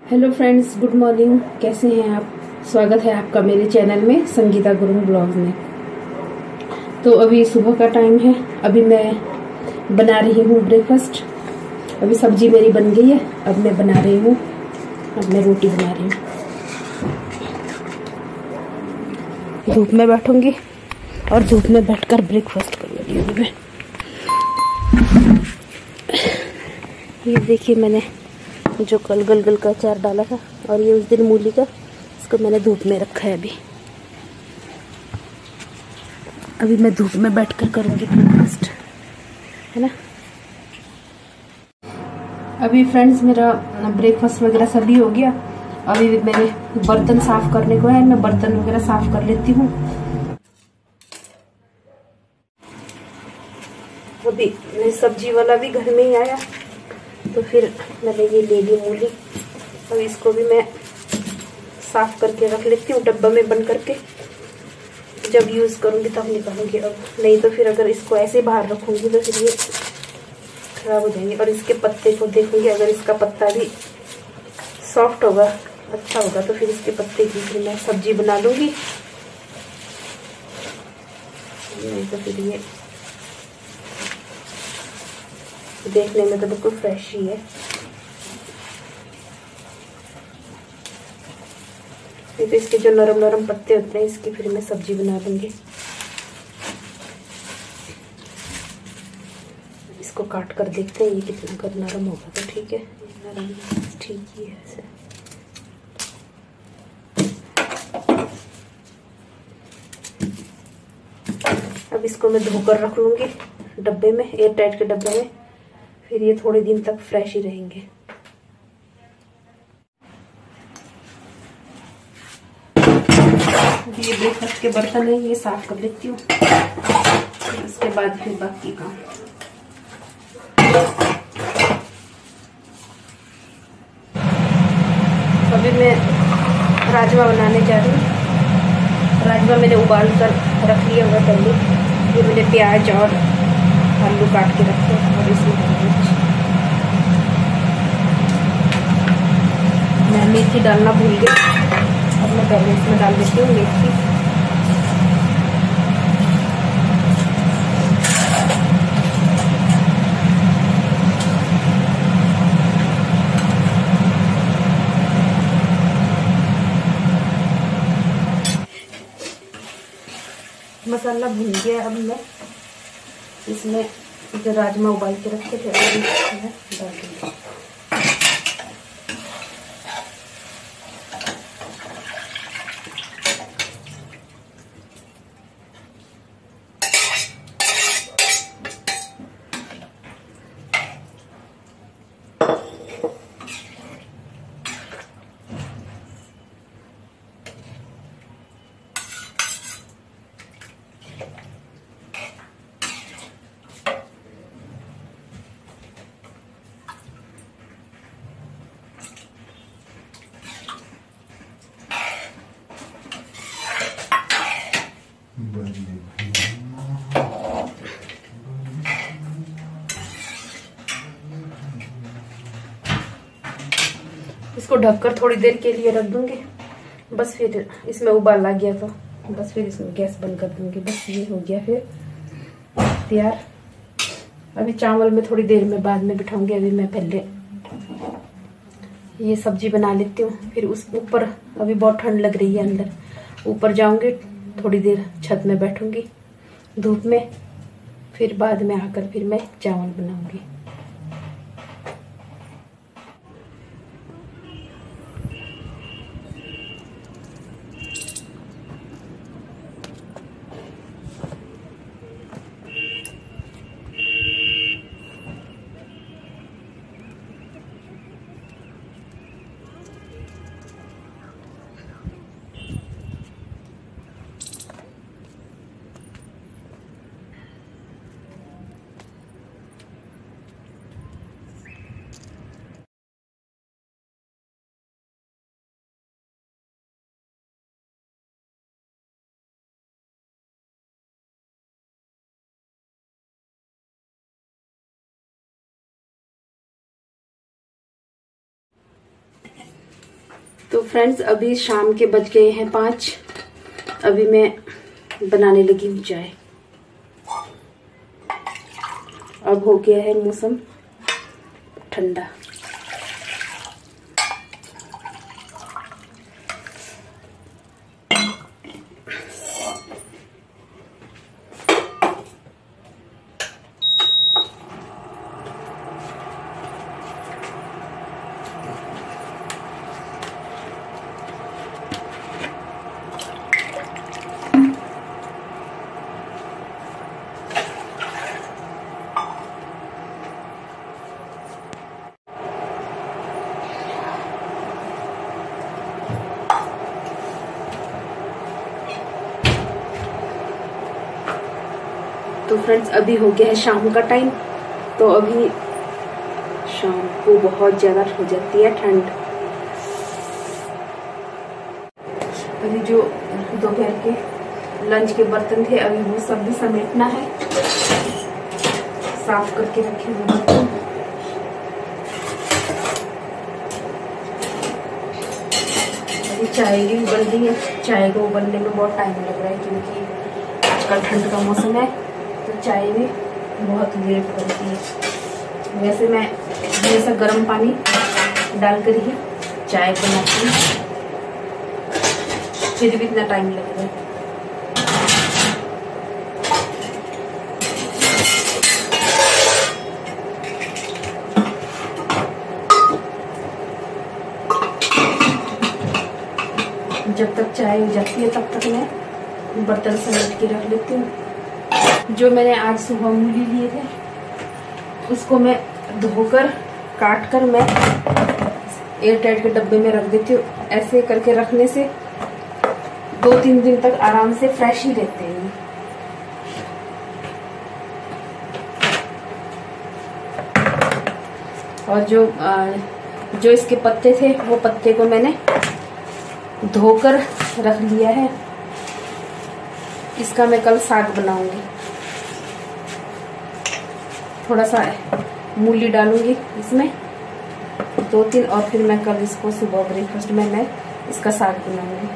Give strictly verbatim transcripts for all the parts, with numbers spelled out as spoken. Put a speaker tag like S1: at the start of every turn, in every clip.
S1: Hello friends, good morning. कैसे हैं आप? स्वागत है आपका मेरे चैनल में, संगीता गुरुंग ब्लॉग में। तो अभी सुबह का टाइम है। अभी मैं बना रही हूँ ब्रेकफास्ट। अभी सब्जी मेरी बन गई है, अब मैं बना रही हूँ। अब मैं रोटी बना रही हूँ। धूप में बैठूंगी और धूप में बैठकर ब्रेकफास्ट करूँगी। अभी मैं ये देखिए, मैंने जो कल गलगल का अचार डाला था और ये उस दिन मूली का, इसको मैंने धूप में रखा है। अभी अभी मैं धूप में बैठकर करूँगी ब्रेकफास्ट, है ना। अभी फ्रेंड्स मेरा ब्रेकफास्ट वगैरह सभी हो गया। अभी मेरे बर्तन साफ करने को है, मैं बर्तन वगैरह साफ कर लेती हूँ। अभी सब्जी वाला भी घर में ही आया, तो फिर मैंने ये ले ली मूली। अब इसको भी मैं साफ करके रख लेती हूँ डब्बा में बंद करके। जब यूज़ करूँगी तब निकालूंगी। अब नहीं तो फिर अगर इसको ऐसे बाहर रखूँगी तो फिर ये खराब हो जाएंगे। और इसके पत्ते को देखूँगी, अगर इसका पत्ता भी सॉफ्ट होगा, अच्छा होगा, तो फिर इसके पत्ते की फिर मैं सब्जी बना लूँगी। नहीं तो फिर ये देखने में तो बिल्कुल फ्रेश ही है। नहीं तो इसके जो नरम नरम पत्ते होते हैं, इसकी फिर मैं सब्जी बना लूंगी। इसको काट कर देखते हैं ये कितना, अगर नरम होगा तो ठीक है, नरम ठीक ही है ऐसे। अब इसको मैं धोकर रख लूंगी डब्बे में, एयर टाइट के डब्बे में। फिर ये थोड़े दिन तक फ्रेश ही रहेंगे। ये ब्रेकफास्ट के बर्तन है, ये साफ कर लेती हूँ। उसके बाद फिर बाकी काम। अभी मैं राजमा बनाने जा रही हूँ। राजमा मैंने उबाल कर रख लिया हुआ पहले। ये मैंने प्याज और आलू काट के रखे और इसमें मैं मेथी डालना भूल गई। अब मैं पहले इसमें डाल देती हूँ मेथी। मसाला भून गया। अब मैं इसमें जो राजमा उबाल के रखे थे वो इसमें डाल दूँगी। इसको ढककर थोड़ी देर के लिए रख दूंगी। बस फिर इसमें उबाल आ गया तो बस फिर इसमें गैस बंद कर दूंगी। बस ये हो गया फिर तैयार। अभी चावल में थोड़ी देर में बाद में बिठाऊंगी। अभी मैं पहले ये सब्जी बना लेती हूँ, फिर उस ऊपर अभी बहुत ठंड लग रही है अंदर। ऊपर जाऊंगी, थोड़ी देर छत में बैठूंगी धूप में, फिर बाद में आकर फिर मैं चावल बनाऊंगी। तो फ्रेंड्स अभी शाम के बज गए हैं पाँच। अभी मैं बनाने लगी हूँ चाय। अब हो गया है मौसम ठंडा। तो फ्रेंड्स अभी हो गया है शाम का टाइम। तो अभी शाम को बहुत ज्यादा हो जाती है ठंड। अभी जो दोपहर के लंच के बर्तन थे अभी वो सब भी समेटना है। साफ करके रखे हुए बर्तन। अभी चाय भी उबल रही है। चाय को उबलने में बहुत टाइम लग रहा है क्योंकि आजकल ठंड का मौसम है तो चाय भी बहुत लेट होती है। वैसे मैं हमेशा गर्म पानी डालकर ही चाय बनाती हूँ, फिर भी इतना टाइम लग रहा है। जब तक चाय हो जाती है तब तक मैं बर्तन समेट के रख लेती हूँ। जो मैंने आज सुबह मूली लिए थे उसको मैं धोकर काट कर मैं एयर टाइट के डब्बे में रख देती हूँ। ऐसे करके रखने से दो तीन दिन तक आराम से फ्रेश ही रहते हैं। और जो जो इसके पत्ते थे वो पत्ते को मैंने धोकर रख लिया है। इसका मैं कल साग बनाऊंगी। थोड़ा सा मूली डालूंगी इसमें दो तीन, और फिर मैं कल इसको सुबह ब्रेकफास्ट में मैं इसका साग बनाऊंगी।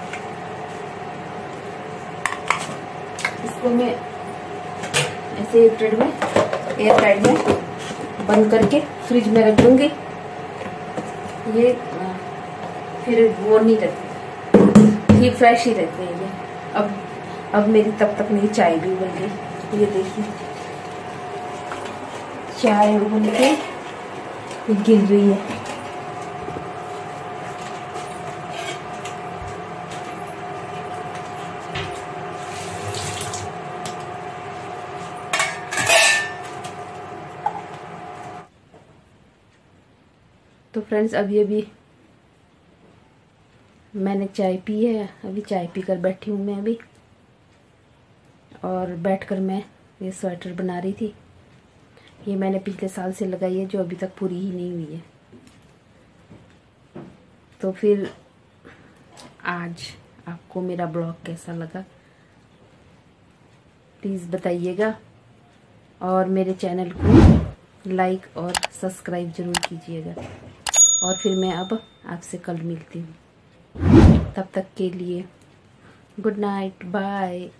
S1: इसको मैं ऐसे ट्रे में एयर टाइट में बंद करके फ्रिज में रख दूंगी। ये फिर वो नहीं रहती, ये फ्रेश ही रहते हैं ये। अब अब मेरी तब तक मेरी चाय भी उबल गई। ये देखिए चाय उबल के गिर रही है। तो फ्रेंड्स अभी अभी मैंने चाय पी है। अभी चाय पीकर बैठी हूँ मैं अभी, और बैठकर मैं ये स्वेटर बना रही थी। ये मैंने पिछले साल से लगाई है जो अभी तक पूरी ही नहीं हुई है। तो फिर आज आपको मेरा ब्लॉग कैसा लगा प्लीज़ बताइएगा, और मेरे चैनल को लाइक और सब्सक्राइब जरूर कीजिएगा। और फिर मैं अब आपसे कल मिलती हूँ। तब तक के लिए गुड नाइट, बाय।